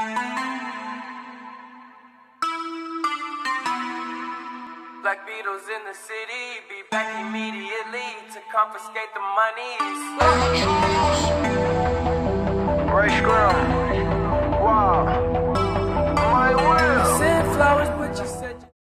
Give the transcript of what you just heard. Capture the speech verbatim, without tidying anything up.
Black Beatles in the city, be back immediately to confiscate the monies. Ray Scrum.